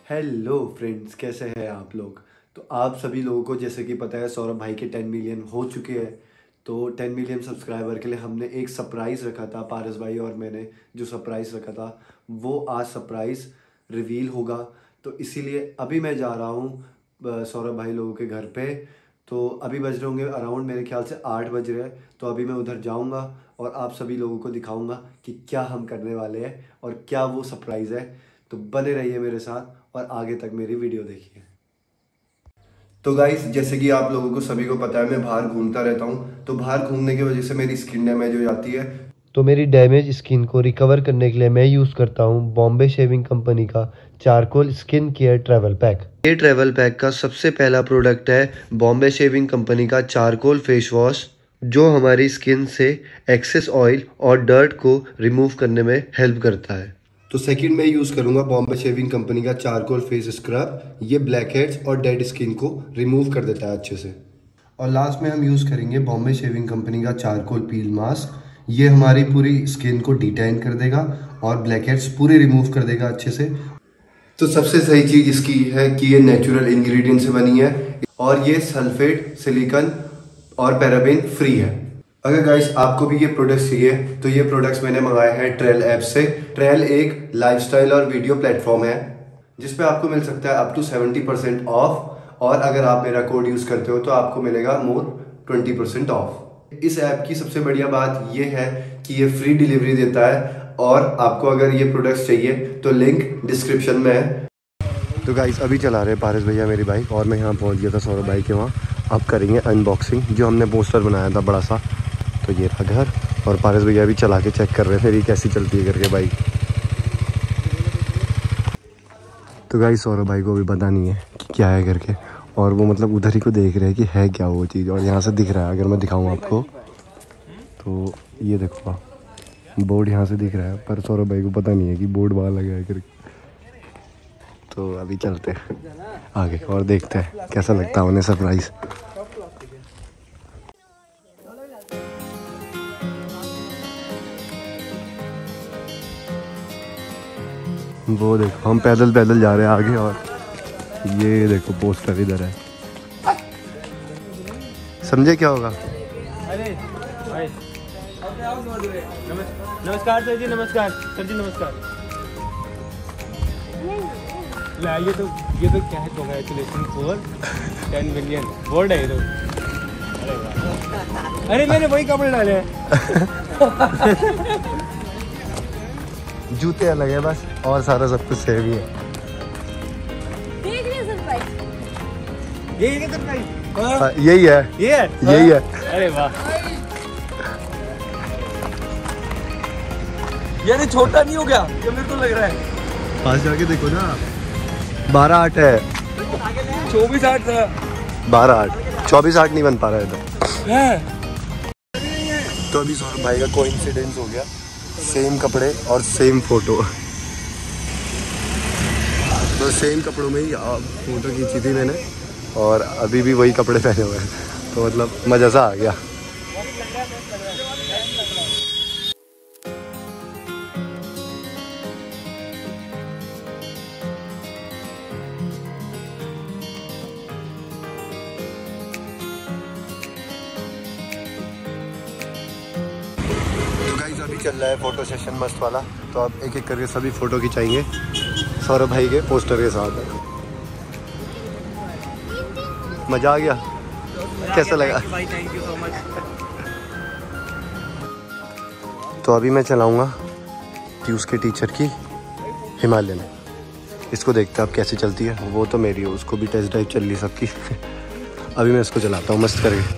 Hello friends, कैसे हैं आप लोग। तो आप सभी लोगों को जैसे कि पता है सौरभ भाई के 10 मिलियन हो चुके हैं। तो 10 मिलियन सब्सक्राइबर के लिए हमने एक सरप्राइज़ रखा था, पारस भाई और मैंने जो सरप्राइज़ रखा था वो आज सरप्राइज़ रिवील होगा। तो इसीलिए अभी मैं जा रहा हूँ सौरभ भाई लोगों के घर पे। तो अभी बज रहे होंगे अराउंड, मेरे ख्याल से 8 बज रहे हैं। तो अभी मैं उधर जाऊँगा और आप सभी लोगों को दिखाऊँगा कि क्या हम करने वाले हैं और क्या वो सरप्राइज़ है। तो बने रहिए मेरे साथ और आगे तक मेरी वीडियो देखिए। तो गाइस, जैसे कि आप लोगों को सभी को पता है मैं बाहर घूमता रहता हूँ। तो बाहर घूमने की वजह से मेरी स्किन डैमेज हो जाती है। तो मेरी डैमेज स्किन को रिकवर करने के लिए मैं यूज़ करता हूँ बॉम्बे शेविंग कंपनी का charcoal skin care travel pack. ये ट्रैवल पैक का सबसे पहला प्रोडक्ट है बॉम्बे शेविंग कंपनी का चारकोल फेस वॉश, जो हमारी स्किन से एक्सेस ऑयल और डर्ट को रिमूव करने में हेल्प करता है। तो सेकंड में यूज़ करूंगा बॉम्बे शेविंग कंपनी का चारकोल फेस स्क्रब। ये ब्लैक हेड्स और डेड स्किन को रिमूव कर देता है अच्छे से। और लास्ट में हम यूज़ करेंगे बॉम्बे शेविंग कंपनी का चारकोल पील मास्क। ये हमारी पूरी स्किन को डिटेन कर देगा और ब्लैक हेड्स पूरे रिमूव कर देगा अच्छे से। तो सबसे सही चीज़ इसकी है कि ये नेचुरल इंग्रेडिएंट से बनी है और ये सल्फेट, सिलिकॉन और पैराबेन फ्री है। अगर गाइस आपको भी ये प्रोडक्ट्स चाहिए तो ये प्रोडक्ट्स मैंने मंगाए हैं ट्रेल ऐप से। ट्रेल एक लाइफस्टाइल और वीडियो प्लेटफॉर्म है जिसपे आपको मिल सकता है अप टू 70% ऑफ, और अगर आप मेरा कोड यूज़ करते हो तो आपको मिलेगा मोर 20% ऑफ। इस ऐप की सबसे बढ़िया बात ये है कि ये फ्री डिलीवरी देता है और आपको अगर ये प्रोडक्ट्स चाहिए तो लिंक डिस्क्रिप्शन में है। तो गाइस अभी चला रहे पारस भैया मेरी बाइक और मैं यहाँ पहुँच गया था सौरभ भाई के वहाँ। अब करेंगे अनबॉक्सिंग, जो हमने पोस्टर बनाया था बड़ा सा। तो ये रहा घर और पारस भैया भी चला के चेक कर रहे थे मेरी कैसी चलती है करके बाइक। तो गाइस सौरभ भाई को भी पता नहीं है कि क्या है करके, और वो मतलब उधर ही को देख रहे हैं कि है क्या वो चीज़। और यहाँ से दिख रहा है, अगर मैं दिखाऊँ आपको तो ये देखो बोर्ड यहाँ से दिख रहा है, पर सौरभ भाई को पता नहीं है कि बोर्ड वहाँ लगा है करके। तो अभी चलते हैं आगे और देखते हैं कैसा लगता है उन्हें सरप्राइज़। वो देखो हम पैदल पैदल जा रहे हैं आगे, और ये देखो पोस्टर इधर है। समझे क्या होगा? अरे भाई नमस्कार सर जी, नमस्कार सर जी, नमस्कार। ये तो क्या है, कांग्रेचुलेशन फॉर 10 मिलियन बोर्ड है ये तो। अरे वाह, अरे मैंने वही कपड़े डाले हैं। जूते अलग है बस, और सारा सब कुछ सेम ही है। देख रहे सरप्राइज, यही है सरप्राइज। यही है, यही है। अरे वाह यार, ये छोटा नहीं हो गया ये मेरे को लग रहा है। पास जाके देखो ना, 12/8 है। 24/8 था, 12/8, 24/8 नहीं बन पा रहा है इधर। तो अभी सौरभ भाई का कोइंसिडेंस हो गया, सेम कपड़े और सेम फोटो। तो सेम कपड़ों में ही फोटो खींची थी मैंने, और अभी भी वही कपड़े पहने हुए हैं। तो मतलब मज़ा सा आ गया। अभी चल रहा है फोटो सेशन मस्त वाला। तो अब एक एक करके सभी फोटो खिंचाएंगे सौरभ भाई के पोस्टर के साथ। मजा आ गया, कैसा लगा? भाई थैंक यू सो मच। तो अभी मैं चलाऊंगा ट्यूस के टीचर की हिमालयन। इसको देखते हैं अब कैसे चलती है। वो तो मेरी है, उसको भी टेस्ट ड्राइव चल ली सबकी। अभी मैं इसको चलाता हूँ मस्त करके।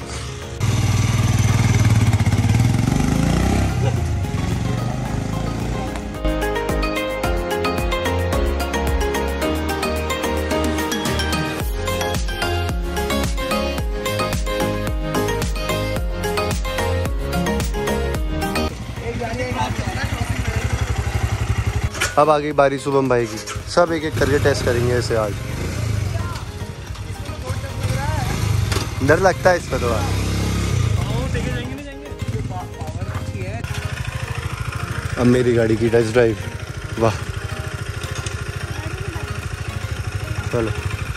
अब आ गई बारी शुभम भाई की। सब एक एक करके टेस्ट करेंगे इसे आज। डर लगता है इसका थोड़ा। अब मेरी गाड़ी की टेस्ट ड्राइव। वाह, चलो।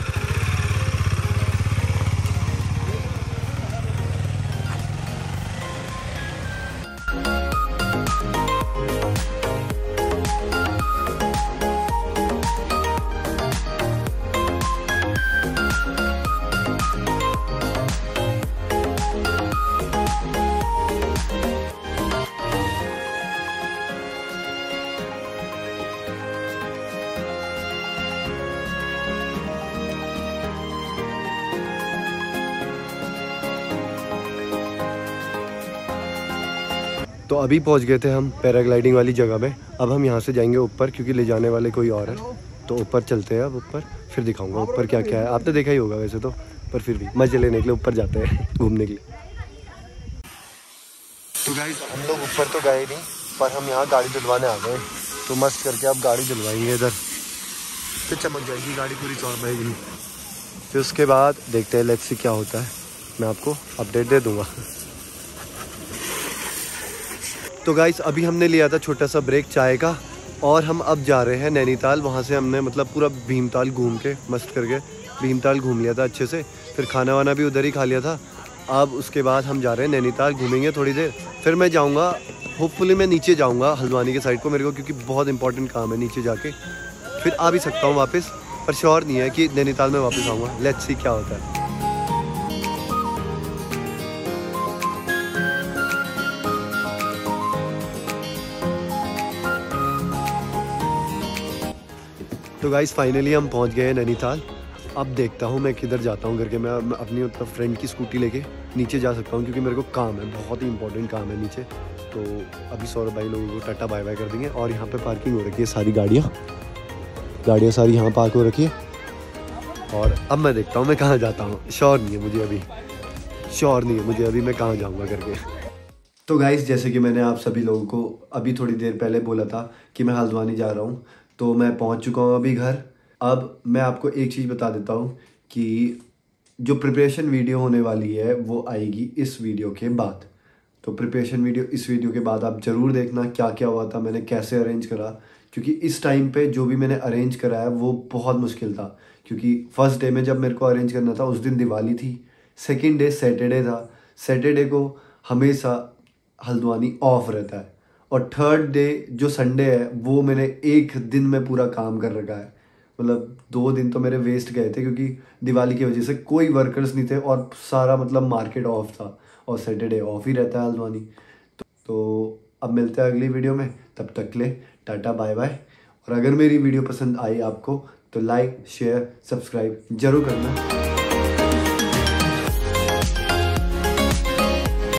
तो अभी पहुंच गए थे हम पैराग्लाइडिंग वाली जगह पे। अब हम यहाँ से जाएंगे ऊपर क्योंकि ले जाने वाले कोई और है। तो ऊपर चलते हैं, अब ऊपर फिर दिखाऊंगा ऊपर क्या क्या है। आपने देखा ही होगा वैसे तो, पर फिर भी मजे लेने के लिए ऊपर जाते हैं घूमने के लिए। तो गाइस हम लोग ऊपर तो गए नहीं, पर हम यहाँ गाड़ी धुलवाने आ गए। तो मस्त करके अब गाड़ी धुलवाएंगे इधर, फिर चमक जाएगी गाड़ी पूरी चौड़ाएगी। फिर उसके बाद देखते हैं लेट्स सी क्या होता है, मैं आपको अपडेट दे दूँगा। तो गाइस अभी हमने लिया था छोटा सा ब्रेक चाय का, और हम अब जा रहे हैं नैनीताल। वहाँ से हमने मतलब पूरा भीमताल घूम के मस्त करके भीमताल घूम लिया था अच्छे से, फिर खाना वाना भी उधर ही खा लिया था। अब उसके बाद हम जा रहे हैं नैनीताल, घूमेंगे थोड़ी देर, फिर मैं जाऊँगा होपफुली मैं नीचे जाऊँगा हल्द्वानी के साइड को मेरे को, क्योंकि बहुत इंपॉर्टेंट काम है नीचे जाके। फिर आ भी सकता हूँ वापस, पर श्योर नहीं है कि नैनीताल में वापस आऊँगा। लेट्स सी क्या होता है। तो गाइस फाइनली हम पहुंच गए हैं नैनीताल। अब देखता हूं मैं किधर जाता हूं करके। मैं अपनी मतलब फ्रेंड की स्कूटी लेके नीचे जा सकता हूं, क्योंकि मेरे को काम है, बहुत ही इंपॉर्टेंट काम है नीचे। तो अभी सौरभ भाई लोगों को टाटा बाय बाय कर देंगे। और यहाँ पे पार्किंग हो रखी है, सारी गाड़ियाँ सारी यहाँ पार्क हो रखी है। और अब मैं देखता हूँ मैं कहाँ जाता हूँ, श्योर नहीं है मुझे अभी मैं कहाँ जाऊँगा करके। तो गाइस जैसे कि मैंने आप सभी लोगों को अभी थोड़ी देर पहले बोला था कि मैं हल्द्वानी जा रहा हूँ, तो मैं पहुँच चुका हूँ अभी घर। अब मैं आपको एक चीज़ बता देता हूँ कि जो प्रिपरेशन वीडियो होने वाली है वो आएगी इस वीडियो के बाद। तो प्रिपरेशन वीडियो इस वीडियो के बाद आप ज़रूर देखना क्या क्या हुआ था, मैंने कैसे अरेंज करा। क्योंकि इस टाइम पे जो भी मैंने अरेंज करा है वो बहुत मुश्किल था, क्योंकि फर्स्ट डे में जब मेरे को अरेंज करना था उस दिन दिवाली थी, सेकेंड डे सैटरडे था, सैटरडे को हमेशा हल्द्वानी ऑफ रहता है, और थर्ड डे जो संडे है वो मैंने एक दिन में पूरा काम कर रखा है। मतलब 2 दिन तो मेरे वेस्ट गए थे, क्योंकि दिवाली की वजह से कोई वर्कर्स नहीं थे और सारा मतलब मार्केट ऑफ था, और सैटरडे ऑफ ही रहता है हल्द्वानी। तो अब मिलते हैं अगली वीडियो में, तब तक के लिए टाटा बाय बाय। और अगर मेरी वीडियो पसंद आई आपको तो लाइक शेयर सब्सक्राइब जरूर करना।